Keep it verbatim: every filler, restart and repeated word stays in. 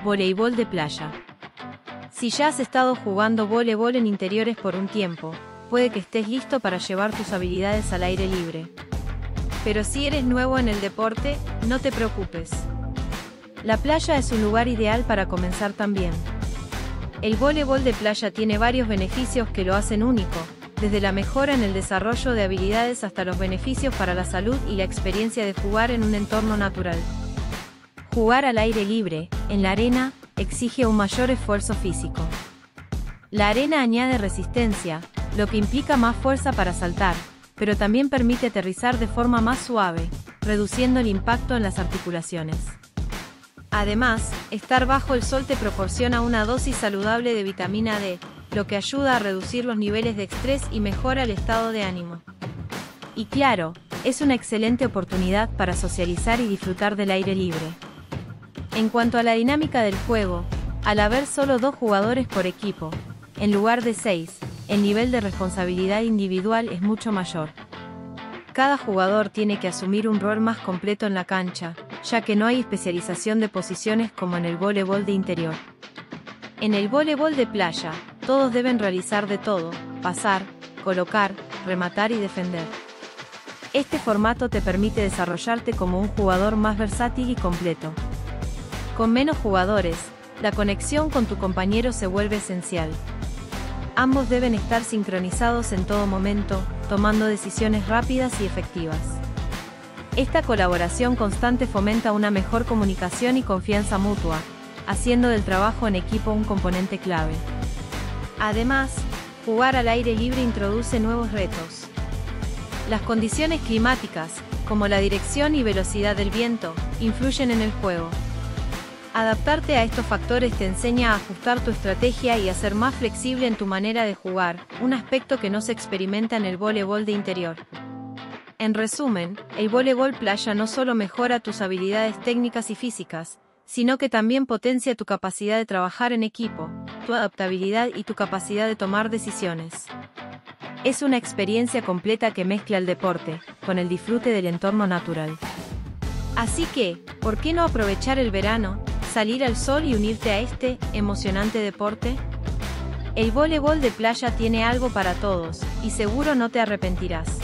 Voleibol de playa. Si ya has estado jugando voleibol en interiores por un tiempo, puede que estés listo para llevar tus habilidades al aire libre. Pero si eres nuevo en el deporte, no te preocupes. La playa es un lugar ideal para comenzar también. El voleibol de playa tiene varios beneficios que lo hacen único, desde la mejora en el desarrollo de habilidades hasta los beneficios para la salud y la experiencia de jugar en un entorno natural. Jugar al aire libre, en la arena, exige un mayor esfuerzo físico. La arena añade resistencia, lo que implica más fuerza para saltar, pero también permite aterrizar de forma más suave, reduciendo el impacto en las articulaciones. Además, estar bajo el sol te proporciona una dosis saludable de vitamina D, lo que ayuda a reducir los niveles de estrés y mejora el estado de ánimo. Y claro, es una excelente oportunidad para socializar y disfrutar del aire libre. En cuanto a la dinámica del juego, al haber solo dos jugadores por equipo, en lugar de seis, el nivel de responsabilidad individual es mucho mayor. Cada jugador tiene que asumir un rol más completo en la cancha, ya que no hay especialización de posiciones como en el voleibol de interior. En el voleibol de playa, todos deben realizar de todo: pasar, colocar, rematar y defender. Este formato te permite desarrollarte como un jugador más versátil y completo. Con menos jugadores, la conexión con tu compañero se vuelve esencial. Ambos deben estar sincronizados en todo momento, tomando decisiones rápidas y efectivas. Esta colaboración constante fomenta una mejor comunicación y confianza mutua, haciendo del trabajo en equipo un componente clave. Además, jugar al aire libre introduce nuevos retos. Las condiciones climáticas, como la dirección y velocidad del viento, influyen en el juego. Adaptarte a estos factores te enseña a ajustar tu estrategia y a ser más flexible en tu manera de jugar, un aspecto que no se experimenta en el voleibol de interior. En resumen, el voleibol playa no solo mejora tus habilidades técnicas y físicas, sino que también potencia tu capacidad de trabajar en equipo, tu adaptabilidad y tu capacidad de tomar decisiones. Es una experiencia completa que mezcla el deporte con el disfrute del entorno natural. Así que, ¿por qué no aprovechar el verano, salir al sol y unirte a este emocionante deporte? El voleibol de playa tiene algo para todos, y seguro no te arrepentirás.